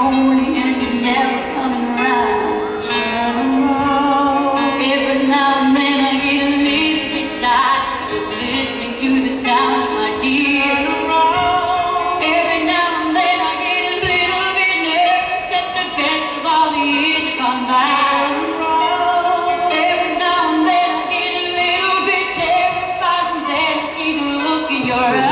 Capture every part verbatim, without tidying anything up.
lonely and you're never coming around. Every now and then I get a little bit tired of listening to the sound of my tears. Every now and then I get a little bit nervous that the best of all the years have gone by. Every now and then I get a little bit terrified and then I see the look in your eyes.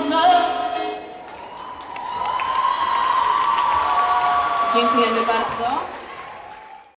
Dziękujemy bardzo.